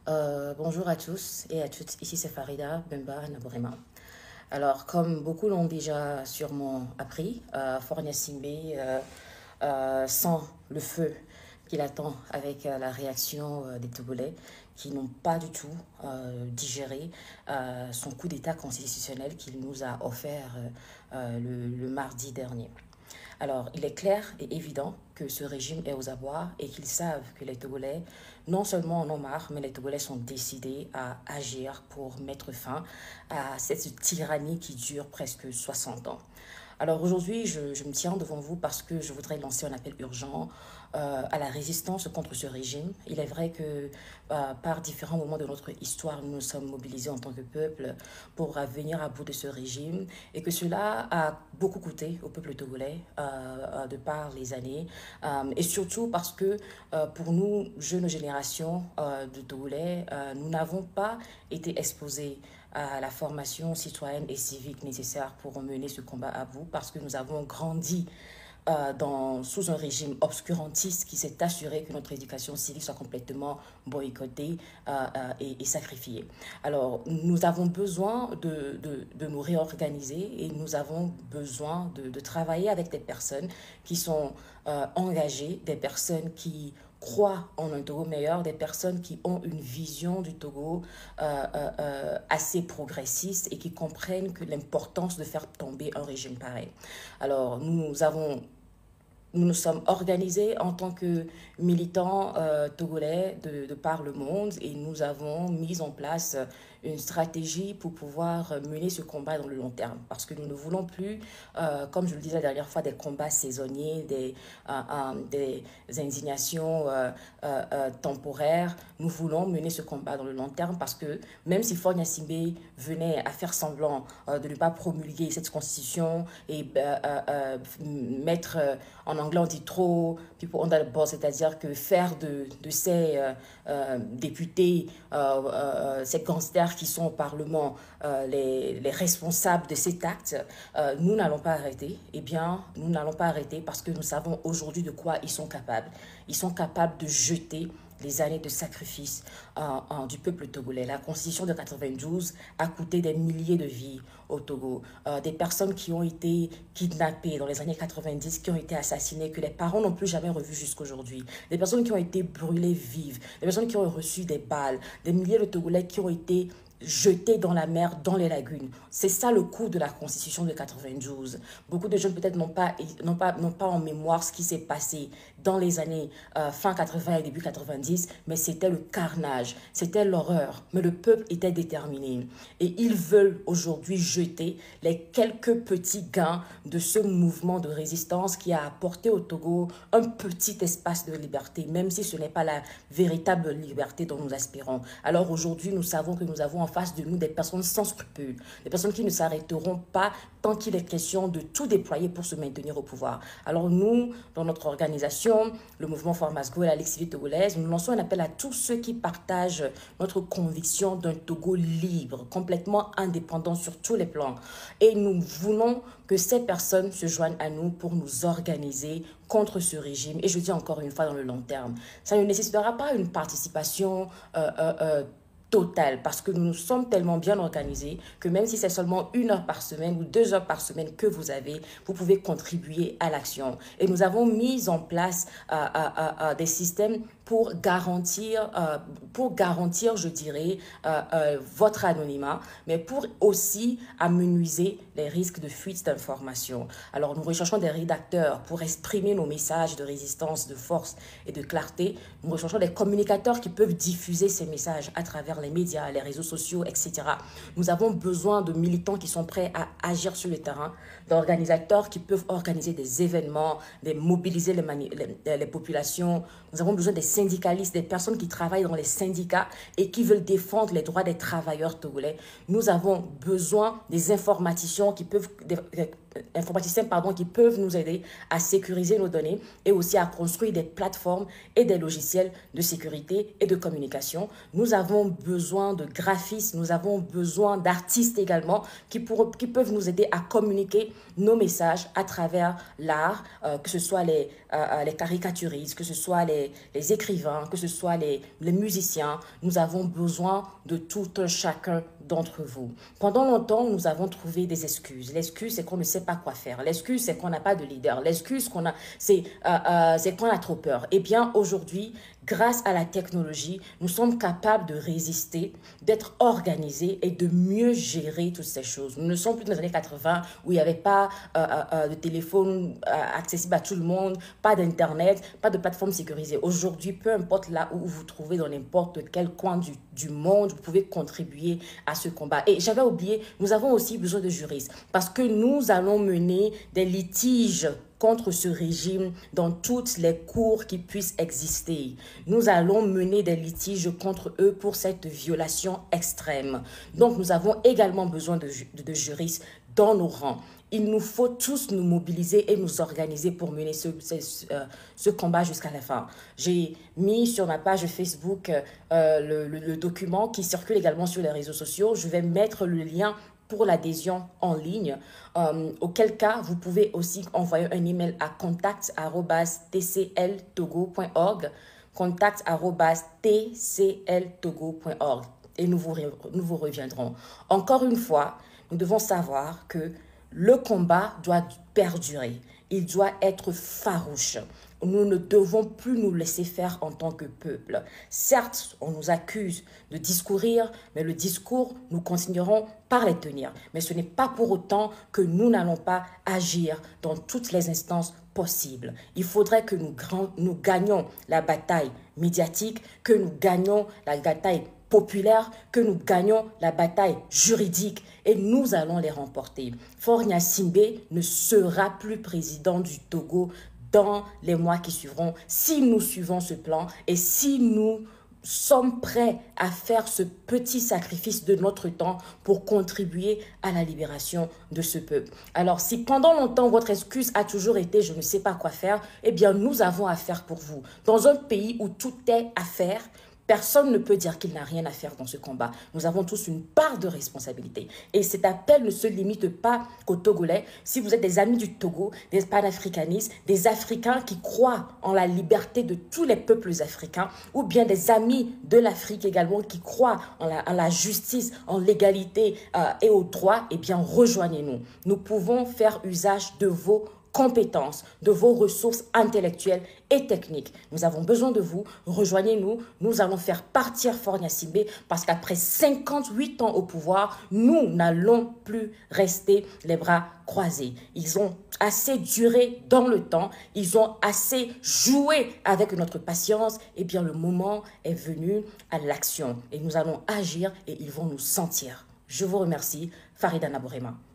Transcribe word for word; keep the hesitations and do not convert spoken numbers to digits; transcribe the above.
Euh, bonjour à tous et à toutes, ici c'est Farida Bemba Naborema. Alors, comme beaucoup l'ont déjà sûrement appris, euh, Fornia Simbe euh, euh, sent le feu qu'il attend avec euh, la réaction euh, des Togolais qui n'ont pas du tout euh, digéré euh, son coup d'État constitutionnel qu'il nous a offert euh, euh, le, le mardi dernier. Alors, il est clair et évident que ce régime est aux abois et qu'ils savent que les Togolais, non seulement en ont marre, mais les Togolais sont décidés à agir pour mettre fin à cette tyrannie qui dure presque soixante ans. Alors aujourd'hui, je, je me tiens devant vous parce que je voudrais lancer un appel urgent euh, à la résistance contre ce régime. Il est vrai que euh, par différents moments de notre histoire, nous nous sommes mobilisés en tant que peuple pour euh, venir à bout de ce régime et que cela a beaucoup coûté au peuple togolais euh, euh, de par les années euh, et surtout parce que euh, pour nous, jeunes générations euh, de Togolais, euh, nous n'avons pas été exposés à la formation citoyenne et civique nécessaire pour mener ce combat à bout parce que nous avons grandi euh, dans, sous un régime obscurantiste qui s'est assuré que notre éducation civique soit complètement boycottée euh, euh, et, et sacrifiée. Alors, nous avons besoin de, de, de nous réorganiser et nous avons besoin de, de travailler avec des personnes qui sont euh, engagées, des personnes qui croient en un Togo meilleur, des personnes qui ont une vision du Togo euh, euh, euh, assez progressiste et qui comprennent que l'importance de faire tomber un régime pareil. Alors, nous avons nous nous sommes organisés en tant que militants euh, togolais de, de par le monde et nous avons mis en place une stratégie pour pouvoir mener ce combat dans le long terme. Parce que nous ne voulons plus, euh, comme je le disais la dernière fois, des combats saisonniers, des, euh, euh, des indignations euh, euh, euh, temporaires. Nous voulons mener ce combat dans le long terme parce que même si Fornia Simbe venait à faire semblant euh, de ne pas promulguer cette constitution et euh, euh, mettre euh, en anglais on dit trop people under the bus, c'est-à-dire que faire de, de ces euh, euh, députés, euh, euh, ces gangsters qui sont au Parlement, euh, les, les responsables de cet acte, euh, nous n'allons pas arrêter. Eh bien, nous n'allons pas arrêter parce que nous savons aujourd'hui de quoi ils sont capables. Ils sont capables de jeter les années de sacrifice euh, euh, du peuple togolais. La constitution de quatre-vingt-douze a coûté des milliers de vies au Togo. Euh, des personnes qui ont été kidnappées dans les années quatre-vingt-dix, qui ont été assassinées, que les parents n'ont plus jamais revues jusqu'aujourd'hui. Des personnes qui ont été brûlées vives, des personnes qui ont reçu des balles, des milliers de Togolais qui ont été jetés dans la mer, dans les lagunes. C'est ça le coût de la constitution de quatre-vingt-douze. Beaucoup de jeunes peut-être n'ont pas, n'ont pas, n'ont pas en mémoire ce qui s'est passé dans les années euh, fin quatre-vingts et début quatre-vingt-dix, mais c'était le carnage, c'était l'horreur. Mais le peuple était déterminé. Et ils veulent aujourd'hui jeter les quelques petits gains de ce mouvement de résistance qui a apporté au Togo un petit espace de liberté, même si ce n'est pas la véritable liberté dont nous aspirons. Alors aujourd'hui, nous savons que nous avons en face de nous des personnes sans scrupules, des personnes qui ne s'arrêteront pas tant qu'il est question de tout déployer pour se maintenir au pouvoir. Alors nous, dans notre organisation, le mouvement Formasgo et la Ligue civile togolaise, nous lançons un appel à tous ceux qui partagent notre conviction d'un Togo libre, complètement indépendant sur tous les plans. Et nous voulons que ces personnes se joignent à nous pour nous organiser contre ce régime. Et je dis encore une fois dans le long terme, ça ne nécessitera pas une participation euh, euh, euh, totale parce que nous sommes tellement bien organisés que même si c'est seulement une heure par semaine ou deux heures par semaine que vous avez, vous pouvez contribuer à l'action. Et nous avons mis en place euh, euh, euh, des systèmes pour garantir, euh, pour garantir, je dirais, euh, euh, votre anonymat, mais pour aussi amenuiser les risques de fuite d'informations. Alors, nous recherchons des rédacteurs pour exprimer nos messages de résistance, de force et de clarté. Nous recherchons des communicateurs qui peuvent diffuser ces messages à travers les médias, les réseaux sociaux, et cetera. Nous avons besoin de militants qui sont prêts à agir sur le terrain, d'organisateurs qui peuvent organiser des événements, de mobiliser les, les, les populations. Nous avons besoin des syndicalistes, des personnes qui travaillent dans les syndicats et qui veulent défendre les droits des travailleurs togolais. Nous avons besoin des informaticiens qui peuvent, des, informaticiens pardon, qui peuvent nous aider à sécuriser nos données et aussi à construire des plateformes et des logiciels de sécurité et de communication. Nous avons besoin de graphistes, nous avons besoin d'artistes également qui, pour, qui peuvent nous aider à communiquer nos messages à travers l'art, euh, que ce soit les, euh, les caricaturistes, que ce soit les, les écrivains, que ce soit les, les musiciens. Nous avons besoin de tout un chacun d'entre vous. Pendant longtemps, nous avons trouvé des excuses. L'excuse, c'est qu'on ne sait pas quoi faire. L'excuse, c'est qu'on n'a pas de leader. L'excuse, qu'on a, c'est euh, euh, c'est qu'on a trop peur. Eh bien, aujourd'hui, grâce à la technologie, nous sommes capables de résister, d'être organisés et de mieux gérer toutes ces choses. Nous ne sommes plus dans les années quatre-vingt où il n'y avait pas euh, euh, de téléphone euh, accessible à tout le monde, pas d'Internet, pas de plateforme sécurisée. Aujourd'hui, peu importe là où vous vous trouvez dans n'importe quel coin du, du monde, vous pouvez contribuer à ce combat. Et j'avais oublié, nous avons aussi besoin de juristes parce que nous allons mener des litiges contre ce régime dans toutes les cours qui puissent exister. Nous allons mener des litiges contre eux pour cette violation extrême. Donc, nous avons également besoin de, de, de juristes dans nos rangs. Il nous faut tous nous mobiliser et nous organiser pour mener ce, ce, euh, ce combat jusqu'à la fin. J'ai mis sur ma page Facebook euh, le, le, le document qui circule également sur les réseaux sociaux. Je vais mettre le lien pour l'adhésion en ligne, euh, auquel cas vous pouvez aussi envoyer un email à contact arobase t c l togo point org, contact arobase t c l togo point org, et nous vous, nous vous reviendrons. Encore une fois, nous devons savoir que le combat doit perdurer, il doit être farouche. Nous ne devons plus nous laisser faire en tant que peuple. Certes, on nous accuse de discourir, mais le discours, nous continuerons par les tenir. Mais ce n'est pas pour autant que nous n'allons pas agir dans toutes les instances possibles. Il faudrait que nous, nous gagnions la bataille médiatique, que nous gagnions la bataille populaire, que nous gagnions la bataille juridique et nous allons les remporter. Faure Gnassingbé ne sera plus président du Togo dans les mois qui suivront si nous suivons ce plan et si nous sommes prêts à faire ce petit sacrifice de notre temps pour contribuer à la libération de ce peuple. Alors, si pendant longtemps, votre excuse a toujours été « je ne sais pas quoi faire », eh bien, nous avons à faire pour vous. Dans un pays où tout est à faire, personne ne peut dire qu'il n'a rien à faire dans ce combat. Nous avons tous une part de responsabilité. Et cet appel ne se limite pas qu'aux Togolais. Si vous êtes des amis du Togo, des panafricanistes, des Africains qui croient en la liberté de tous les peuples africains, ou bien des amis de l'Afrique également qui croient en la, en la justice, en l'égalité euh, et au droit, eh bien rejoignez-nous. Nous pouvons faire usage de vos compétences, de vos ressources intellectuelles et techniques. Nous avons besoin de vous. Rejoignez-nous. Nous allons faire partir Faure Gnassingbé parce qu'après cinquante-huit ans au pouvoir, nous n'allons plus rester les bras croisés. Ils ont assez duré dans le temps. Ils ont assez joué avec notre patience. Eh bien, le moment est venu à l'action. Et nous allons agir et ils vont nous sentir. Je vous remercie. Farida Nabourema.